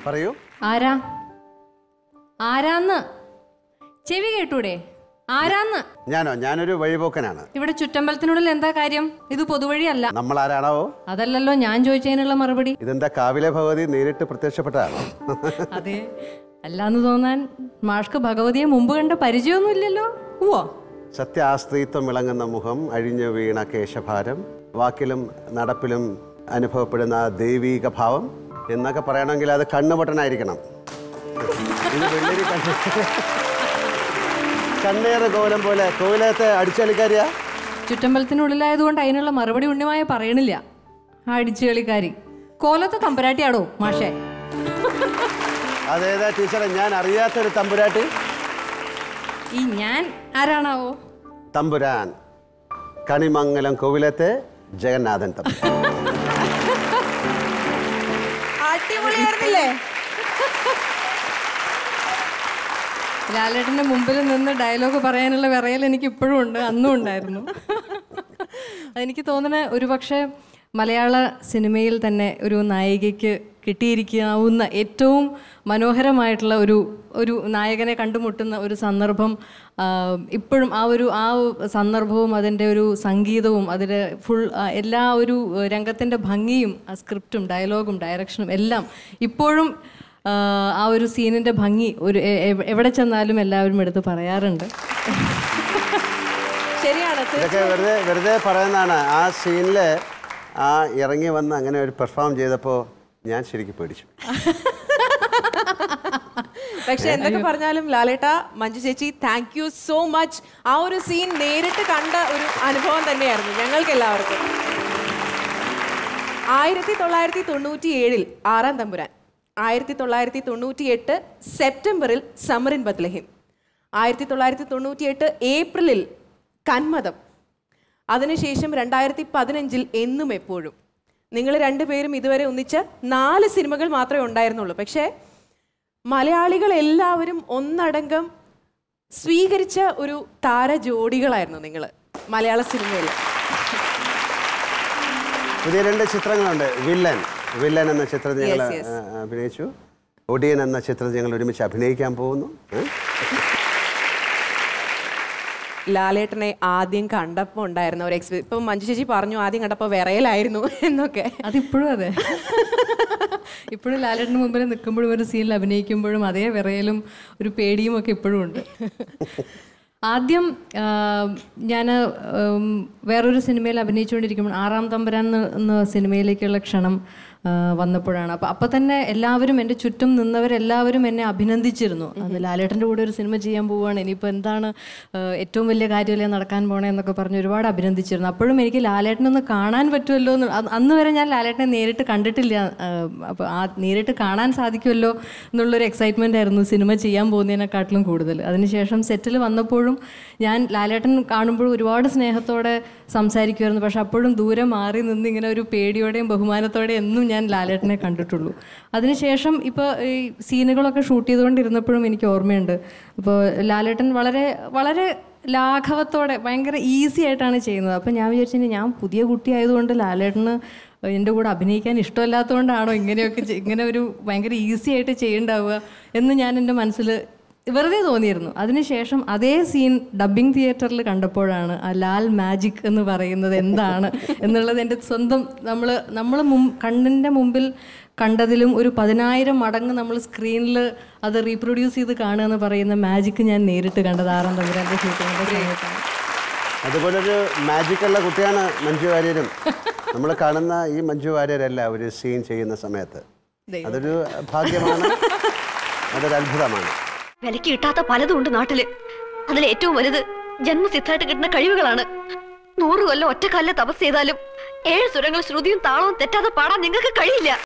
പറയൂ. ആരാ? ആരാന്ന് ചെവി കേട്ടൂടെ? ആരാന്ന്? ഞാനൊരു വഴിപോക്കനാണ്. ഇവിടെ ചുറ്റമ്പലത്തിനുള്ളിൽ എന്താ കാര്യം? ഇത് പൊതുവഴിയല്ല. നമ്മൾ ആരാണോ? അതല്ലല്ലോ ഞാൻ ചോദിച്ചതിനുള്ള മറുപടി. ഇതെന്താ കാവിലെ ഭഗവതി നേരിട്ട് പ്രത്യക്ഷപ്പെട്ടതാണോ? അതെ, അല്ലാന്ന് തോന്നാൻ മാഷ്ക്ക് ഭഗവതിയെ മുമ്പ് കണ്ട പരിചയമൊന്നുമില്ലല്ലോ. ഓ, സത്യാസ്ത്രീത്വം വിളങ്ങുന്ന മുഖം, അഴിഞ്ഞു വീണ കേശഭാരം, വാക്കിലും നടപ്പിലും അനുഭവപ്പെടുന്ന ദൈവീക ഭാവം എന്നൊക്കെ പറയണമെങ്കിൽ അത് കണ്ണുപൊട്ടനായിരിക്കണം. ഇത് വെള്ളരി കണ്ണേറ് കോലം പോലെ. കോവിലത്തെ അടിച്ചുകളിക്കാരിയാ? ചുറ്റമ്പലത്തിനുള്ളിലായതുകൊണ്ട് അതിനുള്ള മറുപടി ഉണ്ണിമായ പറയണില്ല. അടിച്ചുകളിക്കാരി കോലത്തെ തമ്പുരാട്ടിയാടോ മാഷേ? അതേതാ ടീച്ചറെ? ഞാൻ അറിയാത്തൊരു തമ്പുരാട്ടി. ഈ ഞാൻ ആരാണാവോ? തമ്പുരാൻ, കണിമംഗലം കോവിലത്തെ ജഗന്നാഥൻ തമ്പുരാൻ. അടിപൊളിയായിരുന്നില്ലേ? ലാലേട്ടന്റെ മുമ്പിൽ നിന്ന് ഡയലോഗ് പറയാനുള്ള വിറയൽ എനിക്ക് ഇപ്പോഴും ഉണ്ട്, അന്നും ഉണ്ടായിരുന്നു. അതെനിക്ക് തോന്നുന്ന ഒരുപക്ഷെ മലയാള സിനിമയിൽ തന്നെ ഒരു നായികയ്ക്ക് കിട്ടിയിരിക്കാവുന്ന ഏറ്റവും മനോഹരമായിട്ടുള്ള ഒരു നായകനെ കണ്ടുമുട്ടുന്ന ഒരു സന്ദർഭം ഇപ്പോഴും ആ സന്ദർഭവും അതിൻ്റെ ഒരു സംഗീതവും അതിൻ്റെ ഫുൾ എല്ലാ ഒരു രംഗത്തിൻ്റെ ഭംഗിയും ആ സ്ക്രിപ്റ്റും ഡയലോഗും ഡയറക്ഷനും എല്ലാം ഇപ്പോഴും ആ ഒരു സീനിൻ്റെ ഭംഗി എവിടെ ചെന്നാലും എല്ലാവരും എടുത്ത് പറയാറുണ്ട്. ശരിയാണ്. ഇതൊക്കെ വെറുതെ പറയുന്നതാണ്. ആ സീനിൽ ആ ഇറങ്ങി വന്ന് അങ്ങനെ ഒരു പെർഫോം ചെയ്തപ്പോൾ ഞാൻ ശരിക്കും പേടിച്ചു. പക്ഷെ എന്തൊക്കെ പറഞ്ഞാലും ലാലേട്ട, മഞ്ജു ചേച്ചി, താങ്ക് യു സോ മച്ച്. ആ ഒരു സീൻ നേരിട്ട് കണ്ട ഒരു അനുഭവം തന്നെയായിരുന്നു ഞങ്ങൾക്ക് എല്ലാവർക്കും. 1997 ആറാം തമ്പുരാൻ, 1998 സെപ്റ്റംബറിൽ സമറിൻ ബത്ലഹിം, 1998 ഏപ്രിലിൽ കന്മദം, അതിനുശേഷം 2015 എന്നും എപ്പോഴും. നിങ്ങൾ രണ്ടുപേരും ഇതുവരെ ഒന്നിച്ച് 4 സിനിമകൾ മാത്രമേ ഉണ്ടായിരുന്നുള്ളൂ. പക്ഷേ മലയാളികൾ എല്ലാവരും ഒന്നടങ്കം സ്വീകരിച്ച ഒരു താരജോഡികളായിരുന്നു നിങ്ങൾ മലയാള സിനിമയിൽ. പുതിയ 2 ചിത്രങ്ങളുണ്ട്. വില്ലൻ എന്ന ചിത്രത്തിൽ ഞങ്ങൾ അഭിനയിച്ചു. ഒടിയൻ എന്ന ചിത്രത്തിൽ ഞങ്ങൾ ഒരുമിച്ച് അഭിനയിക്കാൻ പോകുന്നു. ലാലേട്ടനെ ആദ്യം കണ്ടപ്പോൾ ഉണ്ടായിരുന്ന ഒരു ഇപ്പം മഞ്ജു ചേച്ചി പറഞ്ഞു ആദ്യം കണ്ടപ്പോൾ വിറയലായിരുന്നു എന്നൊക്കെ. അതിപ്പോഴും അതെ. ഇപ്പോഴും ലാലേട്ടന് മുമ്പിൽ നിൽക്കുമ്പോഴും ഒരു സീനിൽ അഭിനയിക്കുമ്പോഴും അതേ വിറയലും ഒരു പേടിയും ഒക്കെ ഇപ്പോഴും ഉണ്ട്. ആദ്യം ഞാൻ വേറൊരു സിനിമയിൽ അഭിനയിച്ചുകൊണ്ടിരിക്കുമ്പോൾ ആറാം തമ്പുരാൻ എന്ന സിനിമയിലേക്കുള്ള ക്ഷണം വന്നപ്പോഴാണ്. അപ്പം തന്നെ എല്ലാവരും എൻ്റെ ചുറ്റും നിന്നവരെല്ലാവരും എന്നെ അഭിനന്ദിച്ചിരുന്നു. അത് ലാലേട്ടൻ്റെ കൂടെ ഒരു സിനിമ ചെയ്യാൻ പോവുകയാണ്, ഇനിയിപ്പോൾ എന്താണ് ഏറ്റവും വലിയ കാര്യമല്ലേ നടക്കാൻ പോകണേ എന്നൊക്കെ പറഞ്ഞ് ഒരുപാട് അഭിനന്ദിച്ചിരുന്നു. അപ്പോഴും എനിക്ക് ലാലേട്ടനൊന്ന് കാണാൻ പറ്റുമല്ലോ എന്ന്, അന്ന് വരെ ഞാൻ ലാലേട്ടനെ നേരിട്ട് കണ്ടിട്ടില്ല. അപ്പോൾ നേരിട്ട് കാണാൻ സാധിക്കുമല്ലോ എന്നുള്ളൊരു എക്സൈറ്റ്മെൻ്റ് ആയിരുന്നു സിനിമ ചെയ്യാൻ പോകുന്നതിനെക്കാട്ടിലും കൂടുതൽ. അതിനുശേഷം സെറ്റിൽ വന്നപ്പോഴും ഞാൻ ലാലേട്ടൻ കാണുമ്പോഴും ഒരുപാട് സ്നേഹത്തോടെ സംസാരിക്കുമായിരുന്നു. പക്ഷെ അപ്പോഴും ദൂരെ മാറി നിന്ന് ഇങ്ങനെ ഒരു പേടിയോടെയും ബഹുമാനത്തോടെയും എന്നും ഞാൻ ലാലേട്ടനെ കണ്ടിട്ടുള്ളൂ. അതിനുശേഷം ഇപ്പോൾ ഈ സീനുകളൊക്കെ ഷൂട്ട് ചെയ്തുകൊണ്ടിരുന്നപ്പോഴും എനിക്ക് ഓർമ്മയുണ്ട്. അപ്പോൾ ലാലേട്ടൻ വളരെ വളരെ ലാഘവത്തോടെ ഭയങ്കര ഈസി ആയിട്ടാണ് ചെയ്യുന്നത്. അപ്പോൾ ഞാൻ വിചാരിച്ചു ഞാൻ പുതിയ കുട്ടിയായതുകൊണ്ട് ലാലേട്ടന് എൻ്റെ കൂടെ അഭിനയിക്കാൻ ഇഷ്ടമല്ലാത്തതുകൊണ്ടാണോ ഇങ്ങനെ ഒരു ഭയങ്കര ഈസി ആയിട്ട് ചെയ്യേണ്ടാവുക എന്ന് ഞാൻ എൻ്റെ മനസ്സിൽ വെറുതെ തോന്നിയിരുന്നു. അതിനുശേഷം അതേ സീൻ ഡബ്ബിംഗ് തിയേറ്ററിൽ കണ്ടപ്പോഴാണ് ആ ലാൽ മാജിക് എന്ന് പറയുന്നത് എന്താണ് എന്നുള്ളത് എൻ്റെ സ്വന്തം നമ്മൾ കണ്ണിൻ്റെ മുമ്പിൽ കണ്ടതിലും ഒരു 10,000 മടങ്ങ് നമ്മൾ സ്ക്രീനിൽ അത് റീപ്രൊഡ്യൂസ് ചെയ്ത് കാണുക എന്ന് പറയുന്ന മാജിക്ക് ഞാൻ നേരിട്ട് കണ്ടത് ആറാം തമ്പുരാൻ്റെ ഷൂട്ടിങ്ങിൻ്റെ സമയത്താണ്. അതുപോലൊരു മാജിക്കുള്ള കുട്ടിയാണ് മഞ്ജു വാര്യരും. നമ്മൾ കാണുന്ന ഈ മഞ്ജു വാര്യരല്ല ഒരു സീൻ ചെയ്യുന്ന സമയത്ത്. അതൊരു ഭാഗ്യമാണ്, അതൊരു അത്ഭുതമാണ്. വിലക്ക് കിട്ടാത്ത പലതും ഉണ്ട് നാട്ടില്. അതിൽ ഏറ്റവും വലുത് ജന്മസിദ്ധമായിട്ട് കിട്ടുന്ന കഴിവുകളാണ്. 100 കൊല്ലം ഒറ്റക്കാലിലെ തപസ് ചെയ്താലും 7 സ്വരങ്ങൾ ശ്രുതിയും താളവും തെറ്റാതെ പാടാൻ നിങ്ങൾക്ക് കഴിയില്ല.